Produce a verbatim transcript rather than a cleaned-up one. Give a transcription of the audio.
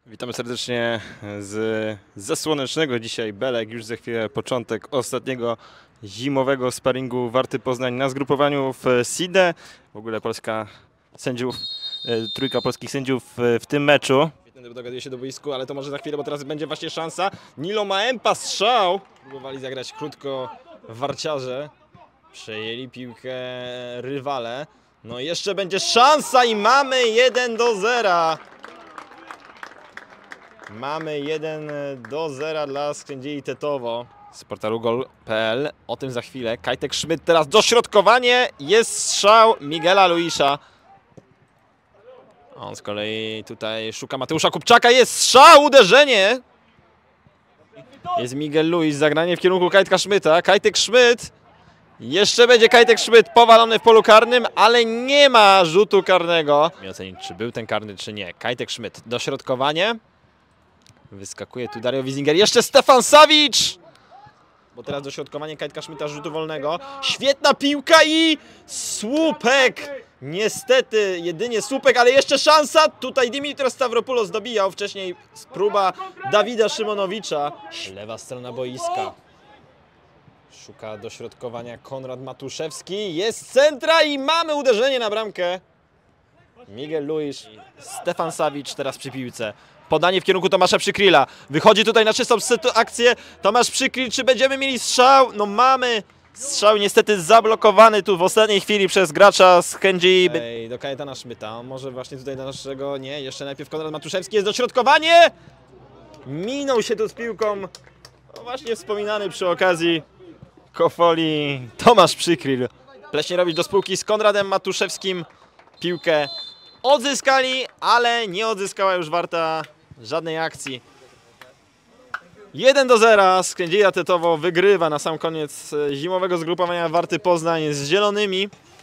Witamy serdecznie z, ze słonecznego dzisiaj Belek. Już za chwilę początek ostatniego zimowego sparingu Warty Poznań na zgrupowaniu w S I D E. W ogóle Polska sędziów, e, trójka polskich sędziów w, w tym meczu. Dogaduje się do boisku, ale to może za chwilę, bo teraz będzie właśnie szansa. Nilo Maempa, strzał! Próbowali zagrać krótko warciarze. Przejęli piłkę rywale. No jeszcze będzie szansa i mamy jeden do zera. Mamy jeden do zera dla sędziego Tetowo z portalu gol kropka p l. O tym za chwilę. Kajtek Szmyt teraz dośrodkowanie. Jest strzał Miguela Luisa. On z kolei tutaj szuka Mateusza Kupczaka. Jest strzał, uderzenie. Jest Miguel Luis, zagranie w kierunku Kajtka Szmyta. Kajtek Szmyt. Jeszcze będzie Kajtek Szmyt powalony w polu karnym, ale nie ma rzutu karnego. Nie ocenić, czy był ten karny, czy nie. Kajtek Szmyt, dośrodkowanie. Wyskakuje tu Dario Wiesinger. Jeszcze Stefan Savic! Bo teraz dośrodkowanie Kajtka Szmyta z rzutu wolnego. Świetna piłka i słupek! Niestety jedynie słupek, ale jeszcze szansa. Tutaj Dimitrios Stavropoulos dobijał. Wcześniej próba Dawida Szymonowicza. Lewa strona boiska. Szuka dośrodkowania Konrad Matuszewski. Jest centra i mamy uderzenie na bramkę. Miguel Luis. Stefan Savic teraz przy piłce. Podanie w kierunku Tomasza Przykryla. Wychodzi tutaj na czystą akcję. Tomasz Przykryl, czy będziemy mieli strzał? No mamy strzał niestety zablokowany tu w ostatniej chwili przez gracza z Chędzi. Ej, do Kajetana Szmyta. Może właśnie tutaj do naszego... Nie, jeszcze najpierw Konrad Matuszewski. Jest dośrodkowanie! Minął się tu z piłką. No właśnie wspominany przy okazji Kofoli Tomasz Przykryl. Pleśnierowicz do spółki z Konradem Matuszewskim. Piłkę odzyskali, ale nie odzyskała już Warta żadnej akcji. jeden do zera. Sędzia Tetowo wygrywa na sam koniec zimowego zgrupowania Warty Poznań z zielonymi.